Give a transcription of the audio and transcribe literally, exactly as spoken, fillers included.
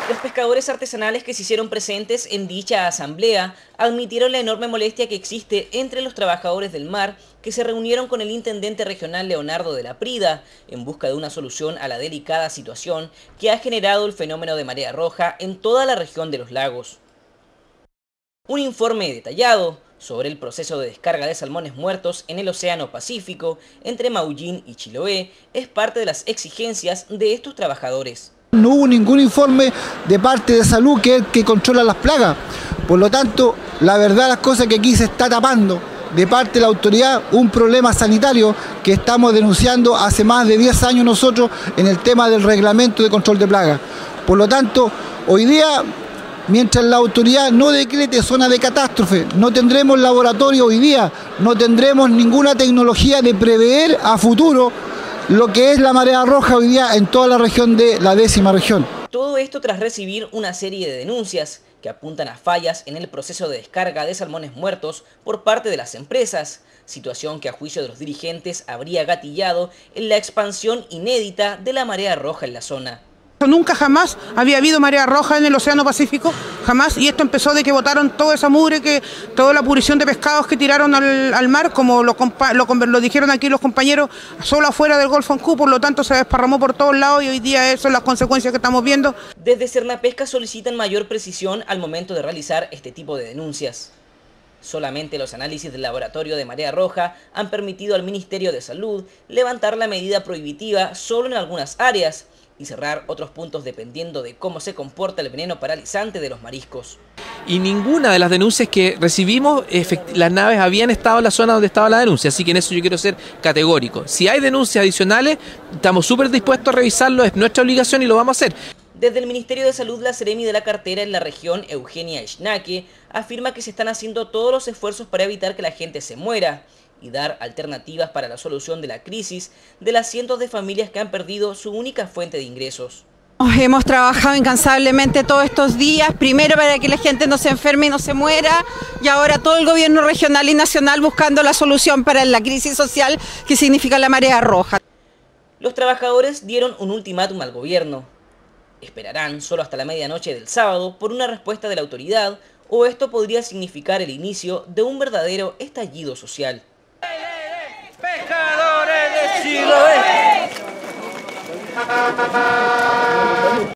Los pescadores artesanales que se hicieron presentes en dicha asamblea admitieron la enorme molestia que existe entre los trabajadores del mar que se reunieron con el intendente regional Leonardo de la Prida en busca de una solución a la delicada situación que ha generado el fenómeno de marea roja en toda la región de los lagos. Un informe detallado sobre el proceso de descarga de salmones muertos en el Océano Pacífico entre Maullín y Chiloé es parte de las exigencias de estos trabajadores. No hubo ningún informe de parte de salud que es el que controla las plagas. Por lo tanto, la verdad las cosas que aquí se está tapando de parte de la autoridad un problema sanitario que estamos denunciando hace más de diez años nosotros en el tema del reglamento de control de plagas. Por lo tanto, hoy día, mientras la autoridad no decrete zona de catástrofe, no tendremos laboratorio hoy día, no tendremos ninguna tecnología de prever a futuro lo que es la marea roja hoy día en toda la región de la décima región. Todo esto tras recibir una serie de denuncias que apuntan a fallas en el proceso de descarga de salmones muertos por parte de las empresas, situación que a juicio de los dirigentes habría gatillado en la expansión inédita de la marea roja en la zona. Nunca jamás había habido marea roja en el Océano Pacífico, jamás, y esto empezó de que botaron toda esa mugre, que toda la pudrición de pescados que tiraron al, al mar, como lo, lo, lo dijeron aquí los compañeros, solo afuera del Golfo Ancú, por lo tanto se desparramó por todos lados y hoy día eso es las consecuencias que estamos viendo. Desde Cernapesca solicitan mayor precisión al momento de realizar este tipo de denuncias. Solamente los análisis del laboratorio de marea roja han permitido al Ministerio de Salud levantar la medida prohibitiva solo en algunas áreas y cerrar otros puntos dependiendo de cómo se comporta el veneno paralizante de los mariscos. Y ninguna de las denuncias que recibimos, las naves habían estado en la zona donde estaba la denuncia, así que en eso yo quiero ser categórico. Si hay denuncias adicionales, estamos súper dispuestos a revisarlo, es nuestra obligación y lo vamos a hacer. Desde el Ministerio de Salud, la Seremi de la cartera en la región, Eugenia Ixnaque, afirma que se están haciendo todos los esfuerzos para evitar que la gente se muera y dar alternativas para la solución de la crisis de las cientos de familias que han perdido su única fuente de ingresos. Hemos trabajado incansablemente todos estos días, primero para que la gente no se enferme y no se muera, y ahora todo el gobierno regional y nacional buscando la solución para la crisis social que significa la marea roja. Los trabajadores dieron un ultimátum al gobierno. Esperarán solo hasta la medianoche del sábado por una respuesta de la autoridad, o esto podría significar el inicio de un verdadero estallido social. ¡Pescadores de Chiloé!